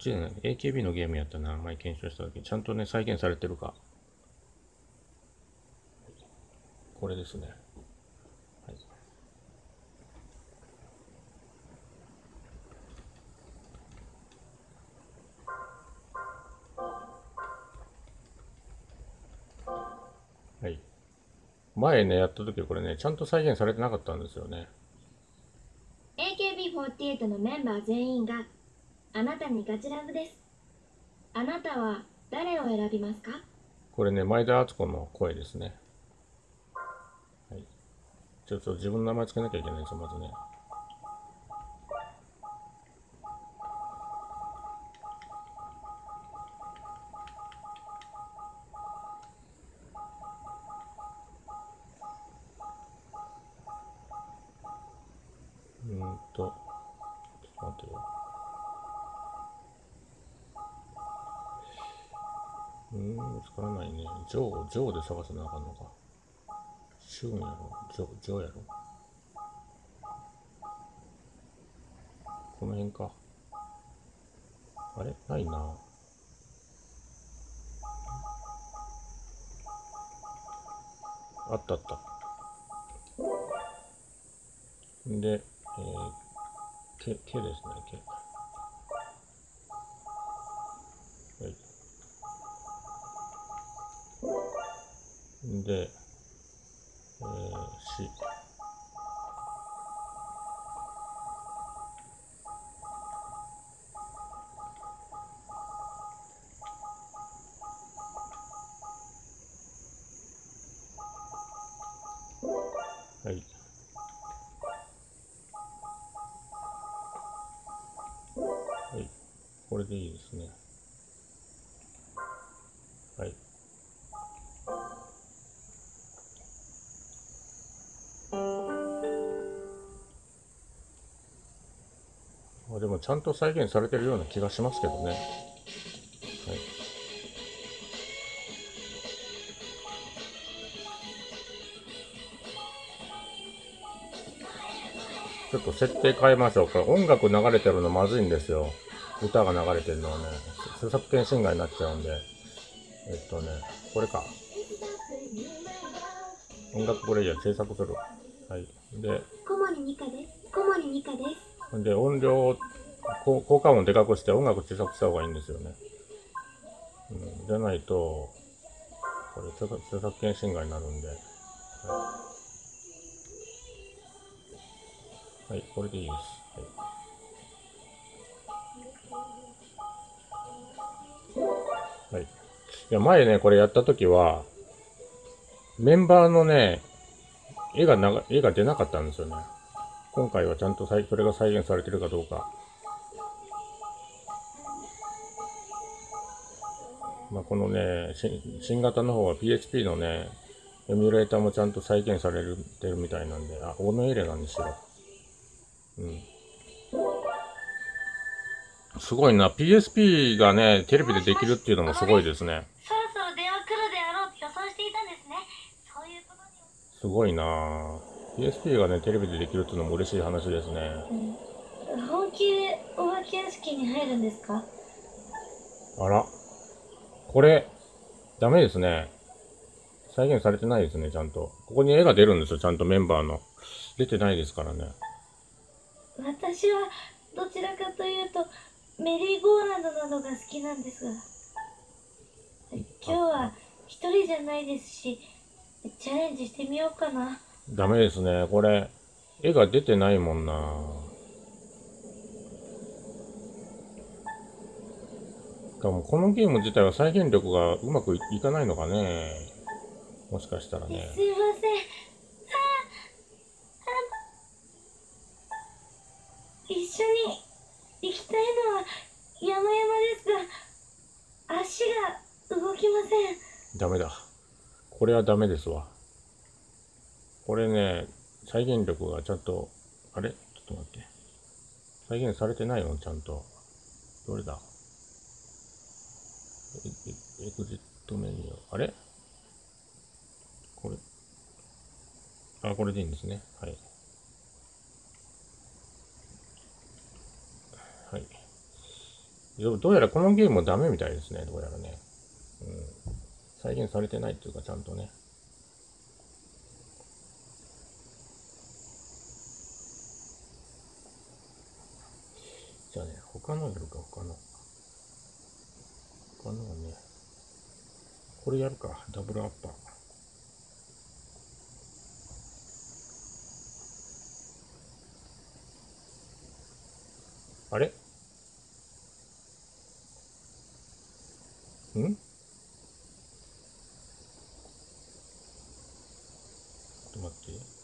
ちでね、AKB のゲームやったな、前検証した時、ちゃんとね、再現されてるか。これですね。はい。はい。前ね、やった時これね、ちゃんと再現されてなかったんですよね。 AKB48 のメンバー全員があなたにガチラブです。あなたは誰を選びますか？ これね、前田敦子の声ですね。はい。ちょっと自分の名前つけなきゃいけないんですよ、まずね。ちょっと待ってよ。見つからないね。ジョーで探さなあかんのか。シュンやろ。ジョーやろ。この辺か。あれないな。あったあった。で、K ですね、K。はい。で、C。はい。はい。これでいいですね。はい。でもちゃんと再現されてるような気がしますけどね。はい。ちょっと設定変えましょう。これ音楽流れてるのまずいんですよ。歌が流れてるのはね、著作権侵害になっちゃうんで。これか。音楽プレイヤー制作する。はい。で、 小森美香です。小森美香です。 で音量を効果音でかくして音楽小さくした方がいいんですよね。じゃないと、これ著作権侵害になるんで。はい、これでいいです。はい。はい。いや、前ね、これやった時は、メンバーのね、絵が出なかったんですよね。今回はちゃんとそれが再現されてるかどうか。まあ、このね、新型の方は PHP のね、エミュレーターもちゃんと再現されてるみたいなんで、あ、オノエレなんにしろ。すごいな。PSP がね、テレビでできるっていうのもすごいですね。 そろそろ電話来るであろうと予想していたんですね。そういうことに。 すごいな。PSP がね、テレビでできるっていうのも嬉しい話ですね。 本気でお化け屋敷に入るんですか？ あら、これ、ダメですね。再現されてないですね、ちゃんと。ここに絵が出るんですよ、ちゃんとメンバーの。出てないですからね。 私はどちらかというとメリーゴーランドなどが好きなんですが、今日は一人じゃないですし、チャレンジしてみようかな。 ダメですね。これ、絵が出てないもんな。しかもこのゲーム自体は再現力がうまくいかないのかね。もしかしたらね。 すいません。一緒に行きたいのは山々ですが、足が動きません。 ダメだ。これはダメですわ。これね、再現力がちゃんと、あれちょっと待って。再現されてないのちゃんと。どれだエグジットメニュー。あれこれ。あ、これでいいんですね。はい。はい。 どうやらこのゲームもダメみたいですね、どうやらね。うん。再現されてないっていうか、ちゃんとね。じゃあね、他のやるか、他のはね、これやるか、ダブルアッパー。あれちょっと待って。